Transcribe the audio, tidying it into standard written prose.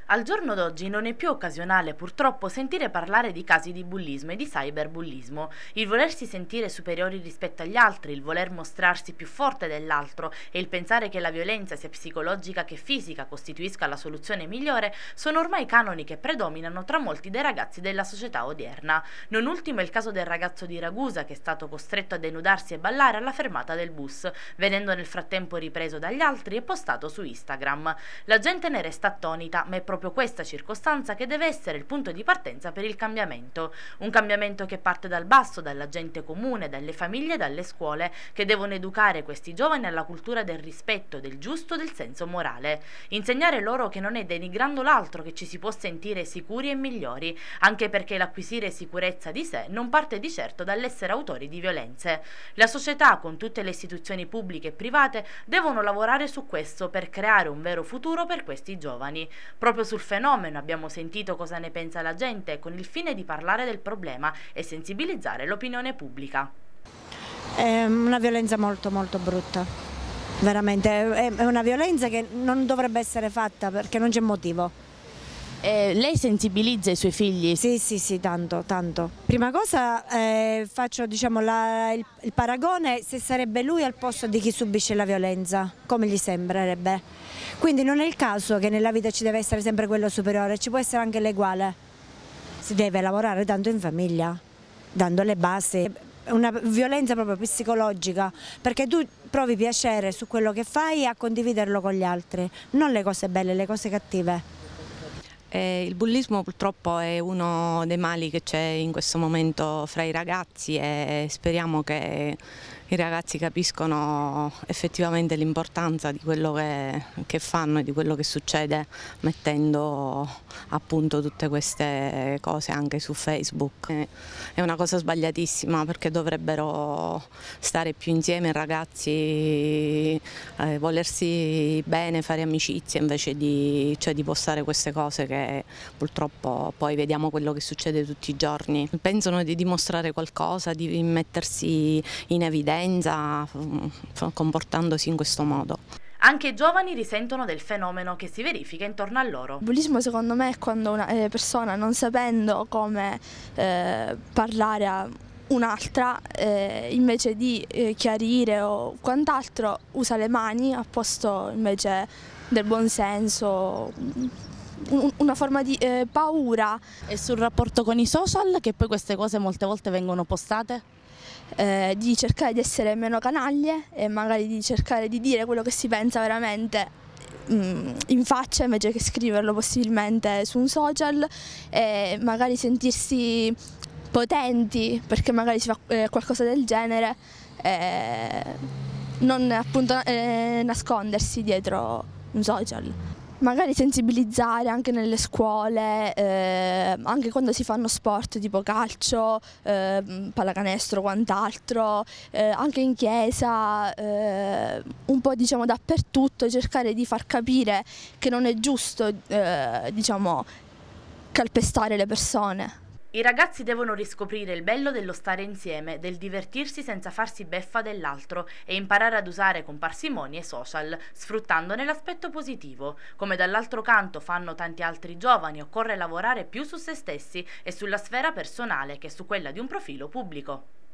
Al giorno d'oggi non è più occasionale purtroppo sentire parlare di casi di bullismo e di cyberbullismo. Il volersi sentire superiori rispetto agli altri, il voler mostrarsi più forte dell'altro e il pensare che la violenza sia psicologica che fisica costituisca la soluzione migliore sono ormai canoni che predominano tra molti dei ragazzi della società odierna. Non ultimo è il caso del ragazzo di Ragusa che è stato costretto a denudarsi e ballare alla fermata del bus, venendo nel frattempo ripreso dagli altri e postato su Instagram. La gente ne resta attonita, ma è proprio questa circostanza che deve essere il punto di partenza per il cambiamento. Un cambiamento che parte dal basso, dalla gente comune, dalle famiglie e dalle scuole, che devono educare questi giovani alla cultura del rispetto, del giusto, del senso morale. Insegnare loro che non è denigrando l'altro che ci si può sentire sicuri e migliori, anche perché l'acquisire sicurezza di sé non parte di certo dall'essere autori di violenze. La società, con tutte le istituzioni pubbliche e private, devono lavorare su questo per creare un vero futuro per questi giovani. Proprio sul fenomeno abbiamo sentito cosa ne pensa la gente, con il fine di parlare del problema e sensibilizzare l'opinione pubblica. È una violenza molto molto brutta, veramente, è una violenza che non dovrebbe essere fatta perché non c'è motivo. Lei sensibilizza i suoi figli? Sì, tanto, tanto. Prima cosa faccio diciamo, il paragone se sarebbe lui al posto di chi subisce la violenza, come gli sembrerebbe. Quindi non è il caso che nella vita ci deve essere sempre quello superiore, ci può essere anche l'eguale. Si deve lavorare tanto in famiglia, dando le basi. È una violenza proprio psicologica, perché tu provi piacere su quello che fai e a condividerlo con gli altri, non le cose belle, le cose cattive. Il bullismo purtroppo è uno dei mali che c'è in questo momento fra i ragazzi e speriamo che i ragazzi capiscono effettivamente l'importanza di quello che fanno e di quello che succede mettendo appunto tutte queste cose anche su Facebook. È una cosa sbagliatissima perché dovrebbero stare più insieme i ragazzi, volersi bene, fare amicizia invece di postare queste cose che purtroppo poi vediamo quello che succede tutti i giorni. Pensano di dimostrare qualcosa, di mettersi in evidenza comportandosi in questo modo. Anche i giovani risentono del fenomeno che si verifica intorno a loro. Il bullismo secondo me è quando una persona, non sapendo come parlare a un'altra, invece di chiarire o quant'altro usa le mani al posto invece del buonsenso, una forma di paura. E sul rapporto con i social, che poi queste cose molte volte vengono postate? Di cercare di essere meno canaglie e magari di cercare di dire quello che si pensa veramente in faccia invece che scriverlo possibilmente su un social e magari sentirsi potenti perché magari si fa qualcosa del genere e non appunto nascondersi dietro un social. Magari sensibilizzare anche nelle scuole, anche quando si fanno sport tipo calcio, pallacanestro, quant'altro, anche in chiesa, un po' diciamo dappertutto, cercare di far capire che non è giusto diciamo, calpestare le persone. I ragazzi devono riscoprire il bello dello stare insieme, del divertirsi senza farsi beffa dell'altro e imparare ad usare con parsimonia i social, sfruttandone l'aspetto positivo. Come dall'altro canto fanno tanti altri giovani, occorre lavorare più su se stessi e sulla sfera personale che su quella di un profilo pubblico.